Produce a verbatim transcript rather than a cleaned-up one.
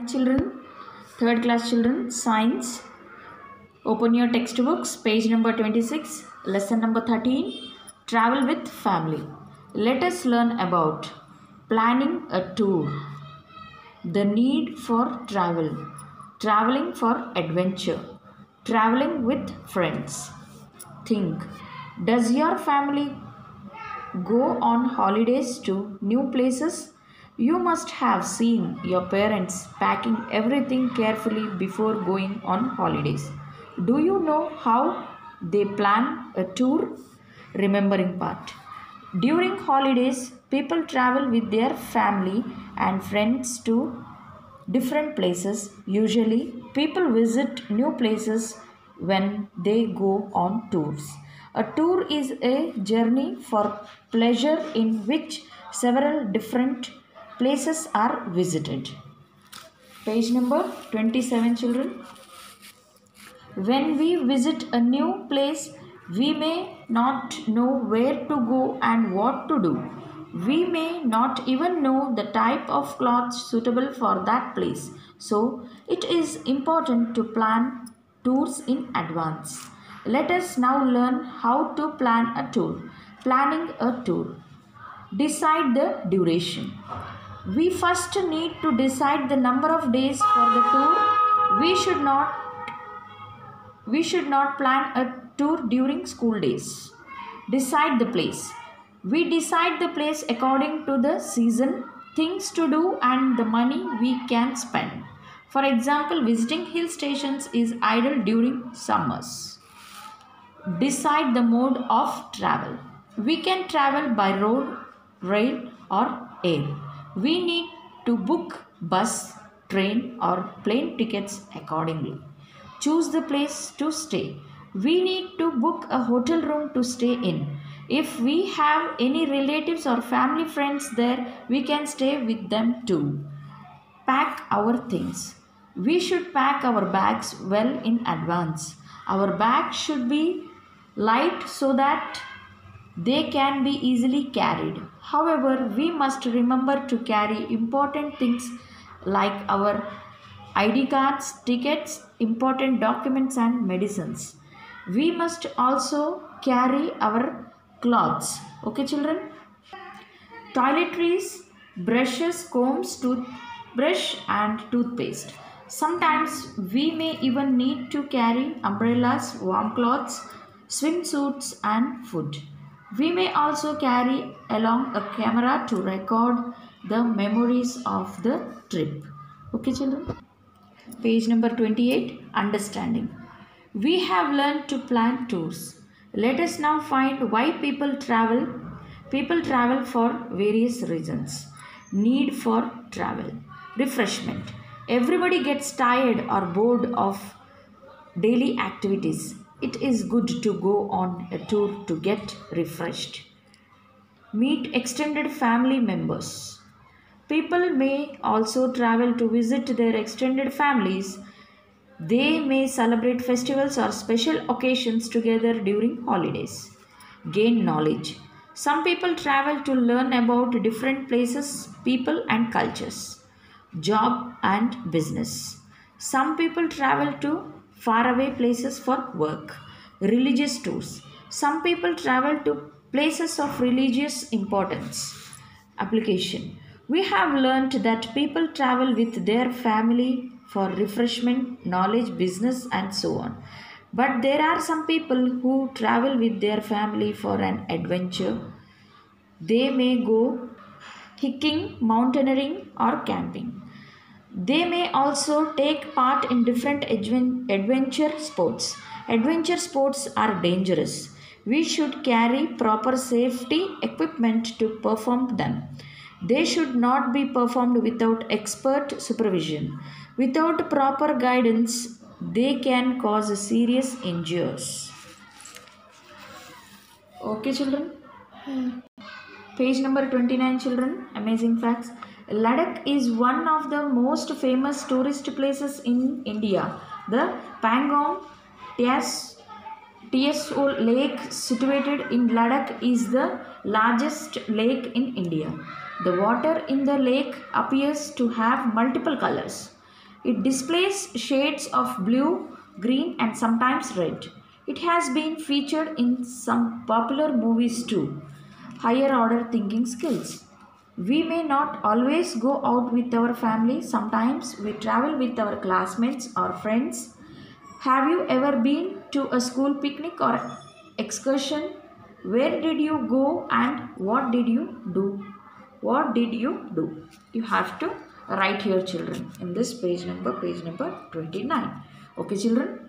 children, third class children, science. Open your textbooks, page number twenty-six, lesson number thirteen, travel with family. Let us learn about planning a tour, the need for travel, traveling for adventure, traveling with friends. Think, does your family go on holidays to new places? You must have seen your parents packing everything carefully before going on holidays. Do you know how they plan a tour? Remembering part. During holidays, people travel with their family and friends to different places. Usually, people visit new places when they go on tours. A tour is a journey for pleasure in which several different places are visited. Page number twenty-seven, children. When we visit a new place, we may not know where to go and what to do. We may not even know the type of clothes suitable for that place. So, it is important to plan tours in advance. Let us now learn how to plan a tour. Planning a tour. Decide the duration. We first need to decide the number of days for the tour. We should not we should not plan a tour during school days. Decide the place. We decide the place according to the season, things to do and the money we can spend. For example, visiting hill stations is ideal during summers. Decide the mode of travel. We can travel by road, rail or air. We need to book bus, train or plane tickets accordingly. Choose the place to stay. We need to book a hotel room to stay in. If we have any relatives or family friends there, we can stay with them too. Pack our things. We should pack our bags well in advance. Our bags should be light so that they can be easily carried. However, we must remember to carry important things like our I D cards, tickets, important documents and medicines. We must also carry our clothes. Okay, children? Toiletries, brushes, combs, toothbrush and toothpaste. Sometimes we may even need to carry umbrellas, warm clothes, swimsuits and food. We may also carry along a camera to record the memories of the trip. Okay, children? Page number twenty-eight, understanding. We have learned to plan tours. Let us now find why people travel. People travel for various reasons. Need for travel. Refreshment. Everybody gets tired or bored of daily activities. It is good to go on a tour to get refreshed. Meet extended family members. People may also travel to visit their extended families. They may celebrate festivals or special occasions together during holidays. Gain knowledge. Some people travel to learn about different places, people and cultures. Job and business. Some people travel to faraway places for work. Religious tours. Some people travel to places of religious importance. Application. We have learnt that people travel with their family for refreshment, knowledge, business and so on. But there are some people who travel with their family for an adventure. They may go hiking, mountaineering or camping. They may also take part in different adventure sports. Adventure sports are dangerous. We should carry proper safety equipment to perform them. They should not be performed without expert supervision. Without proper guidance, they can cause serious injuries. Okay, children? Page number twenty-nine, children. Amazing facts. Ladakh is one of the most famous tourist places in India. The Pangong T S O lake situated in Ladakh is the largest lake in India. The water in the lake appears to have multiple colors. It displays shades of blue, green, and sometimes red. It has been featured in some popular movies too. Higher order thinking skills. We may not always go out with our family, sometimes we travel with our classmates or friends. Have you ever been to a school picnic or excursion? Where did you go and what did you do? What did you do? You have to write here, children, in this page number, page number twenty-nine. Okay, children.